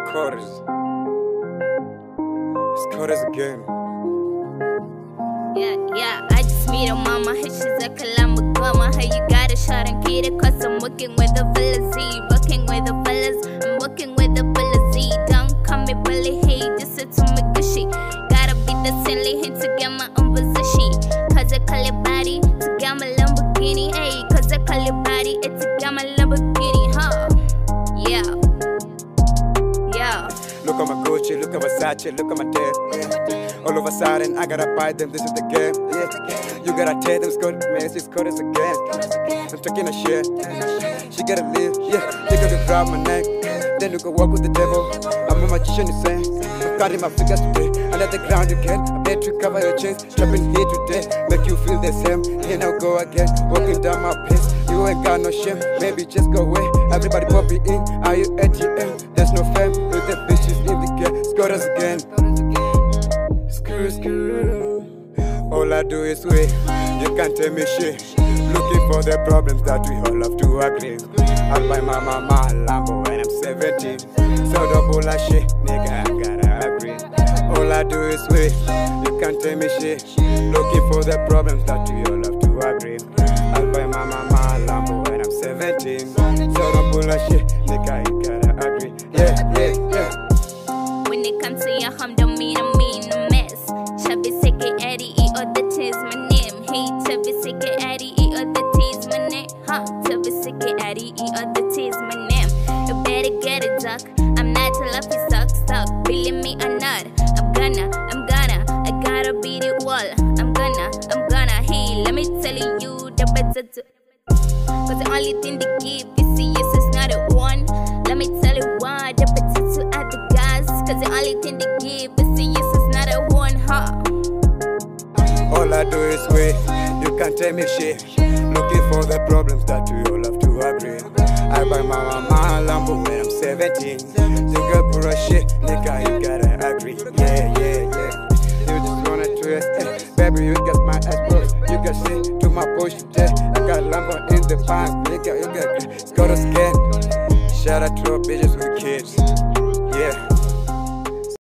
CORTEZ. It's CORTEZ again. Yeah, I just meet her mama, hey, she's a Kalamagama. Hey, you got a shot and get it, cause I'm working with the fellas Z. Working with the fellas, I'm working with the fellas Z. Don't call me bully, hey, just say to me gushy. Gotta be the silly, hey, to get my own position. Cause I call it body, to get my Lamborghini. Hey, cause I call it body, it's to get my Lamborghini, huh? Yeah. Look at my Gucci, look at Versace, look at my dad. Yeah. All of a sudden, I gotta buy them, this is the game. Yeah. You gotta tell them, it's CORTEZ again. I'm talking a shit. She gotta live, yeah. You gotta grab my neck, then you go walk with the devil. I'm a magician, you say. I'm cutting my fingers today. Under the ground again, I bet you cover your chins. Dropping here today, make you feel the same. Here now go again, walking down my pace. You ain't got no shame, maybe just go away. Everybody pop it in, are you ATM? There's no fame with the bitches in the game. CORTEZ again. Screw. All I do is wait, you can't tell me shit. Looking for the problems that we all have to agree. I'll buy my mama a Lambo when I'm 17. So don't bullshit, nigga, I gotta agree. All I do is wait, you can't tell me shit. Looking for the problems that we all have to agree. I'll buy my mama a Lambo when I'm 17. So don't bullshit, nigga, you gotta agree. Yeah. When it comes to your home, don't mean a mess. Chubby Seke Eddie, or that is my name. Hey, Chubby Seke Eddie, or that is my name. Huh? Chubby Seke Eddie, or that is my name. You better get it, duck. I'm not a lucky stuck. Believe me or not, I'm gonna. I gotta beat it wall. I'm gonna. Hey, let me tell you the better to. Cause the only thing they give is serious is not a one. Let me tell you why the better to add the guys. Cause the only thing they give is serious is not a one, huh? All I do is wait, you can't tell me shit. Looking for the problems that we all have to agree. I buy my mama a Lambo when I'm 17. You got pura shit, nigga, you gotta agree. Yeah. You just wanna twist, baby, you got my ass close. You got shit to my push, yeah. I got Lambo in the pants, nigga, you got CORTEZ again. Shout out to our bitches with kids, yeah.